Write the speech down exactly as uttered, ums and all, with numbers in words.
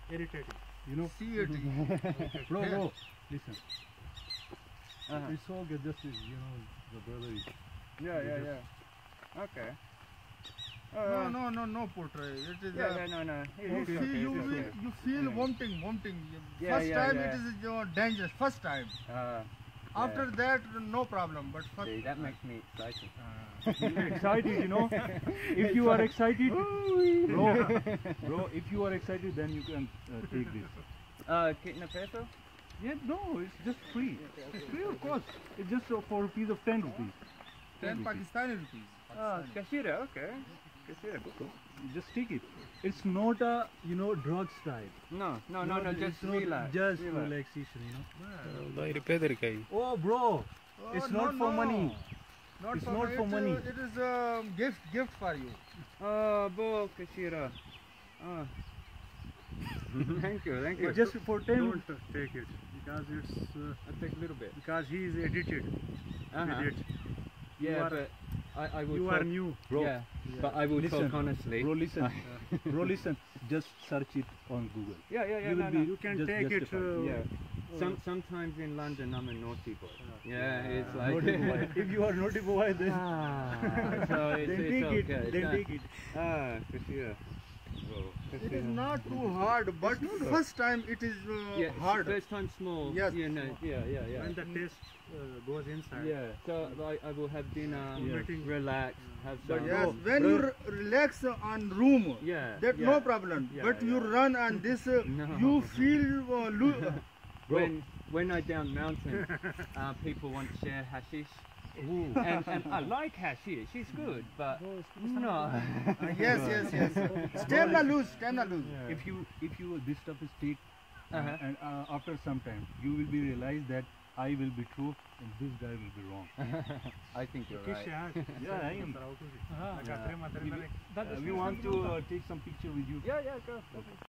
irritating. You know? See it. Bro, bro, listen. Uh-huh. It's all good, just, you know, the brother is... Yeah, yeah, yeah. Okay. Uh, No, no, no, no portrait. It is. Yeah, uh, yeah, no, no. It You is feel, okay, you, it's feel, okay. you feel Yeah. vomiting, vomiting. Yeah, First yeah, time yeah. it is you know, dangerous. First time. Uh, After yeah. that, no problem. But first. See, that makes me excited. Uh, excited, you know? If you are excited, bro, bro, if you are excited, then you can uh, take this. Uh, kitna peso? Yeah, no, it's just free. It's free, of course. It's just uh, for a piece of ten rupees. ten Pakistani rupees. Ah, Pakistani. kashira, okay. Kashira, cool. Just take it. It's not a, you know, drug style. No, no, no, no, it's just not relax. Just relax. relaxation, you know? Dai rupiye de kai. Oh, bro, Oh, it's no, not for no. money. Not It's for not money. for it, money. uh, It is a gift, gift for you. Oh, bo, kashira. Oh. Thank you, thank you. It's just for ten. Don't take it because it's uh, I'll take a little bit. because he is addicted Uh-huh. with it. Yeah, You are- but I, I will You talk, are new, Bro, yeah, but I will listen, talk honestly. bro, listen. Bro, listen. Just search it on Google. Yeah, yeah, yeah, You no, will no. be You can just take it. justified. Uh, Yeah. uh, Some sometimes in London I'm a naughty boy. Yeah, it's like Naughty boy. If you are naughty boy, then, ah, so it's, then it's take okay. it. Then yeah. take it. Ah, kashira. Whoa, It is kashira. not too hard, but first time it is uh, Yeah, hard. first time small. Yes. You know, yeah, yeah, yeah. when the taste uh, goes inside. Yeah, so like I will have dinner, Yeah. relax, have But some. Yes, Bro, when bro. you re relax on room, Yeah, that yeah. no problem. Yeah, but you yeah. run and this, uh, No. you feel uh, lo- When when I down mountain, uh, people want to share hashish. Ooh. and, and I like hashish, it's good, but no. Uh, yes, yes, yes. Stamina loose, stamina loose. If you, if you, this stuff is take, Uh-huh. and uh, after some time, you will be realize that I will be true and this guy will be wrong. I think you're right. Yeah, I am. Sarautusi. Uh, Like a trema, we, uh, we want to uh, take some picture with you. Yeah, yeah, go.